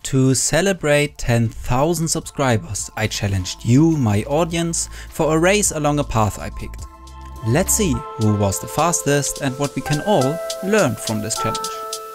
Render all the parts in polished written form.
To celebrate 10,000 subscribers, I challenged you, my audience, for a race along a path I picked. Let's see who was the fastest and what we can all learn from this challenge.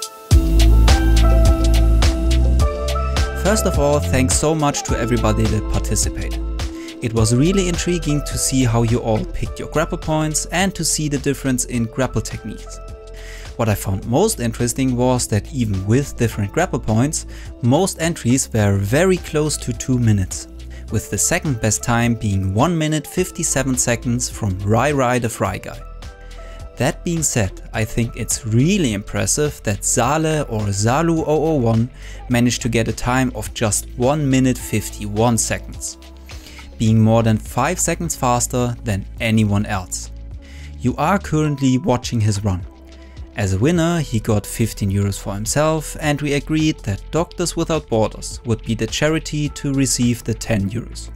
First of all, thanks so much to everybody that participated. It was really intriguing to see how you all picked your grapple points and to see the difference in grapple techniques. What I found most interesting was that even with different grapple points, most entries were very close to 2 minutes, with the second best time being 1 minute 57 seconds from Rai the Fry Guy. That being said, I think it's really impressive that Zale or Zalu001 managed to get a time of just 1 minute 51 seconds, being more than 5 seconds faster than anyone else. You are currently watching his run. As a winner, he got 15 euros for himself, and we agreed that Doctors Without Borders would be the charity to receive the 10 euros.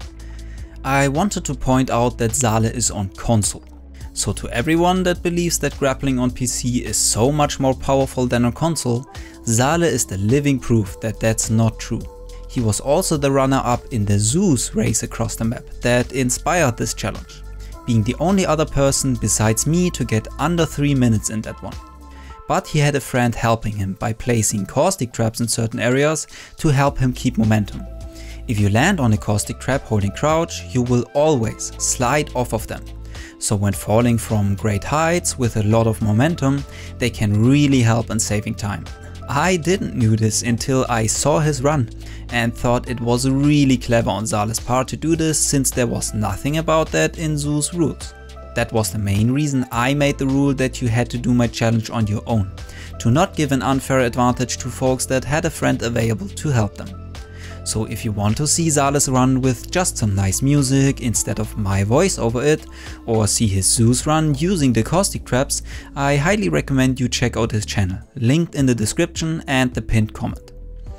I wanted to point out that Zale is on console. So to everyone that believes that grappling on PC is so much more powerful than on console, Zale is the living proof that that's not true. He was also the runner-up in the Zeus race across the map that inspired this challenge, being the only other person besides me to get under 3 minutes in that one. But he had a friend helping him by placing caustic traps in certain areas to help him keep momentum. If you land on a caustic trap holding crouch, you will always slide off of them. So when falling from great heights with a lot of momentum, they can really help in saving time. I didn't know this until I saw his run and thought it was really clever on Zale's part to do this, since there was nothing about that in Zeus rules. That was the main reason I made the rule that you had to do my challenge on your own, to not give an unfair advantage to folks that had a friend available to help them. So if you want to see Zale's run with just some nice music instead of my voice over it, or see his Zeus run using the caustic traps, I highly recommend you check out his channel, linked in the description and the pinned comment.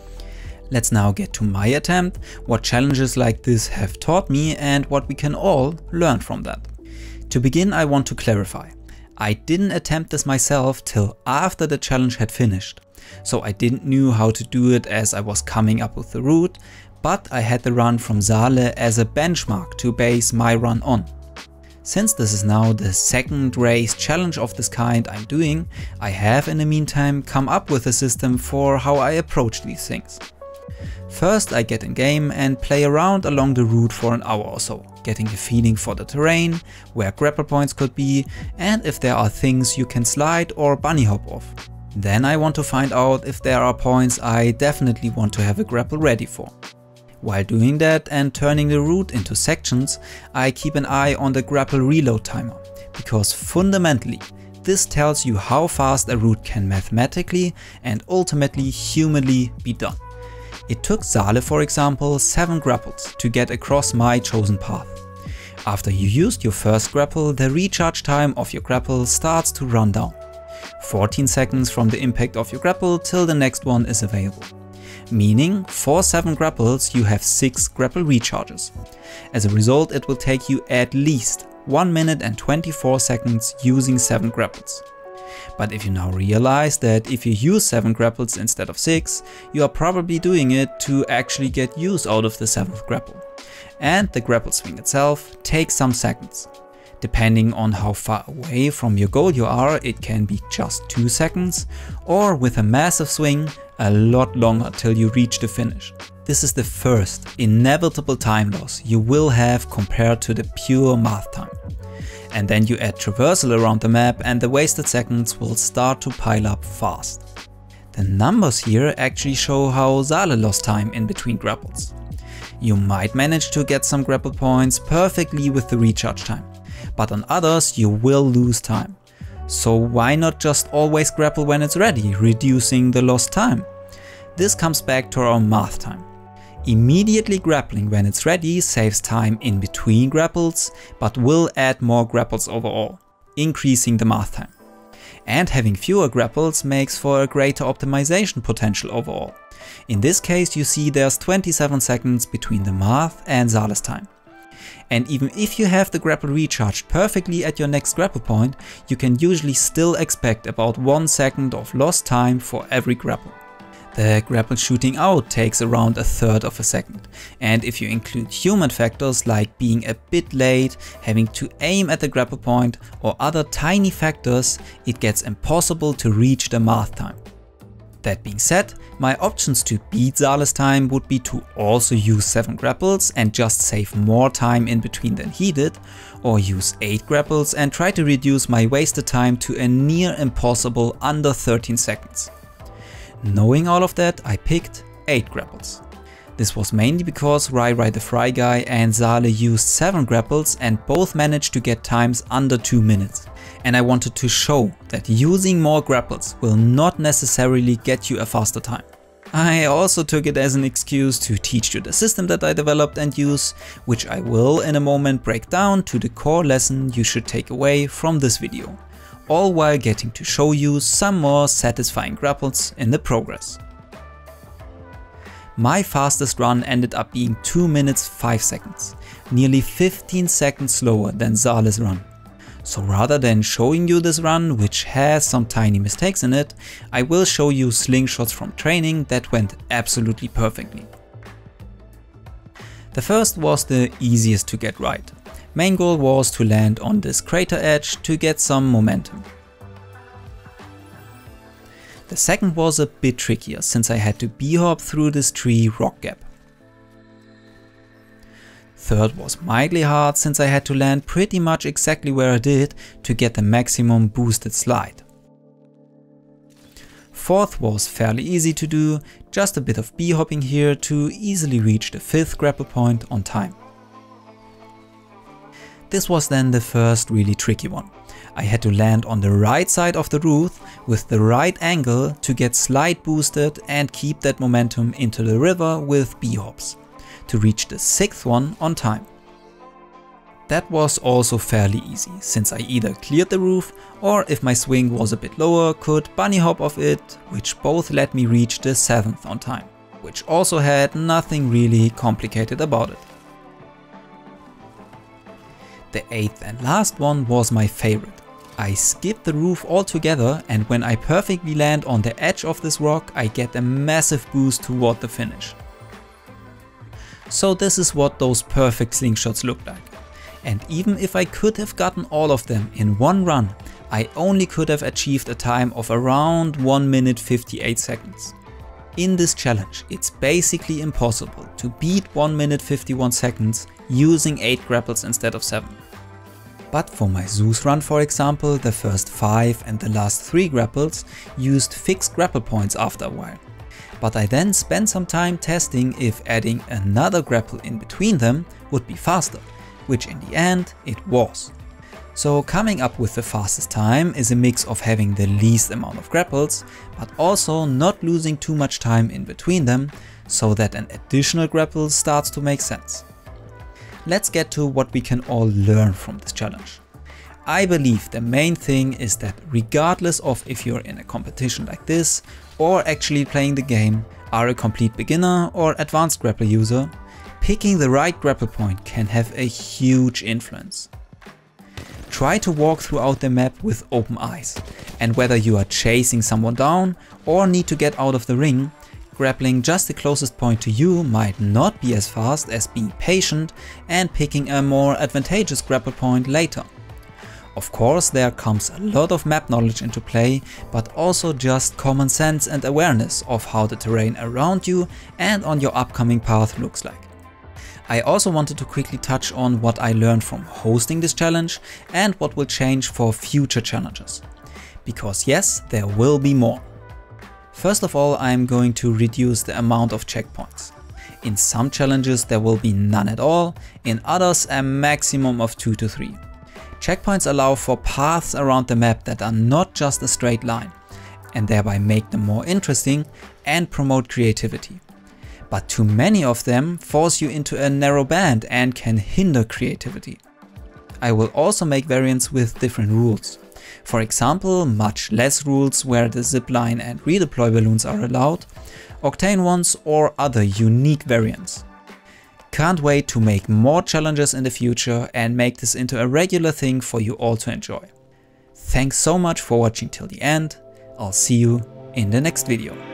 Let's now get to my attempt, what challenges like this have taught me and what we can all learn from that. To begin, I want to clarify. I didn't attempt this myself till after the challenge had finished, so I didn't know how to do it as I was coming up with the route, but I had the run from Zale as a benchmark to base my run on. Since this is now the second race challenge of this kind I'm doing, I have in the meantime come up with a system for how I approach these things. First, I get in game and play around along the route for an hour or so, getting a feeling for the terrain, where grapple points could be, and if there are things you can slide or bunny hop off. Then I want to find out if there are points I definitely want to have a grapple ready for. While doing that and turning the route into sections, I keep an eye on the grapple reload timer, because fundamentally, this tells you how fast a route can mathematically and ultimately humanly be done. It took Zale, for example, 7 grapples to get across my chosen path. After you used your first grapple, the recharge time of your grapple starts to run down. 14 seconds from the impact of your grapple till the next one is available. Meaning, for 7 grapples you have 6 grapple recharges. As a result, it will take you at least 1 minute and 24 seconds using 7 grapples. But if you now realize that if you use 7 grapples instead of 6, you are probably doing it to actually get use out of the 7th grapple. And the grapple swing itself takes some seconds. Depending on how far away from your goal you are, it can be just 2 seconds, or with a massive swing, a lot longer till you reach the finish. This is the first inevitable time loss you will have compared to the pure math time. And then you add traversal around the map and the wasted seconds will start to pile up fast. The numbers here actually show how Zale lost time in between grapples. You might manage to get some grapple points perfectly with the recharge time, but on others you will lose time. So why not just always grapple when it's ready, reducing the lost time? This comes back to our math time. Immediately grappling when it's ready saves time in between grapples, but will add more grapples overall, increasing the math time. And having fewer grapples makes for a greater optimization potential overall. In this case, you see there's 27 seconds between the math and Zale's time. And even if you have the grapple recharged perfectly at your next grapple point, you can usually still expect about 1 second of lost time for every grapple. The grapple shooting out takes around 1/3 of a second, and if you include human factors like being a bit late, having to aim at the grapple point or other tiny factors, it gets impossible to reach the math time. That being said, my options to beat Zale's time would be to also use 7 grapples and just save more time in between than he did, or use 8 grapples and try to reduce my wasted time to a near impossible under 13 seconds. Knowing all of that, I picked 8 grapples. This was mainly because Rai the Fry Guy and Zale used 7 grapples and both managed to get times under 2 minutes. And I wanted to show that using more grapples will not necessarily get you a faster time. I also took it as an excuse to teach you the system that I developed and use, which I will in a moment break down to the core lesson you should take away from this video, all while getting to show you some more satisfying grapples in the progress. My fastest run ended up being 2 minutes 5 seconds, nearly 15 seconds slower than Zale's run. So rather than showing you this run, which has some tiny mistakes in it, I will show you slingshots from training that went absolutely perfectly. The first was the easiest to get right. Main goal was to land on this crater edge to get some momentum. The second was a bit trickier since I had to b-hop through this tree rock gap. Third was mildly hard since I had to land pretty much exactly where I did to get the maximum boosted slide. Fourth was fairly easy to do, just a bit of b-hopping here to easily reach the 5th grapple point on time. This was then the first really tricky one. I had to land on the right side of the roof with the right angle to get slide boosted and keep that momentum into the river with b-hops to reach the 6th one on time. That was also fairly easy since I either cleared the roof or if my swing was a bit lower could bunny hop off it, which both let me reach the 7th on time, which also had nothing really complicated about it. The 8th and last one was my favorite. I skip the roof altogether, and when I perfectly land on the edge of this rock, I get a massive boost toward the finish. So this is what those perfect slingshots look like. And even if I could have gotten all of them in one run, I only could have achieved a time of around 1 minute 58 seconds. In this challenge, it's basically impossible to beat 1 minute 51 seconds using 8 grapples instead of 7. But for my Zeus run, for example, the first 5 and the last 3 grapples used fixed grapple points after a while. But I then spent some time testing if adding another grapple in between them would be faster, which in the end it was. So coming up with the fastest time is a mix of having the least amount of grapples, but also not losing too much time in between them, so that an additional grapple starts to make sense. Let's get to what we can all learn from this challenge. I believe the main thing is that regardless of if you're in a competition like this or actually playing the game, are a complete beginner or advanced grapple user, picking the right grapple point can have a huge influence. Try to walk throughout the map with open eyes, and whether you are chasing someone down or need to get out of the ring, grappling just the closest point to you might not be as fast as being patient and picking a more advantageous grapple point later. Of course, there comes a lot of map knowledge into play, but also just common sense and awareness of how the terrain around you and on your upcoming path looks like. I also wanted to quickly touch on what I learned from hosting this challenge and what will change for future challenges. Because yes, there will be more. First of all, I am going to reduce the amount of checkpoints. In some challenges there will be none at all, in others a maximum of 2 to 3. Checkpoints allow for paths around the map that are not just a straight line, and thereby make them more interesting and promote creativity. But too many of them force you into a narrow band and can hinder creativity. I will also make variants with different rules. For example, much less rules where the zipline and redeploy balloons are allowed, octane ones or other unique variants. Can't wait to make more challenges in the future and make this into a regular thing for you all to enjoy. Thanks so much for watching till the end. I'll see you in the next video.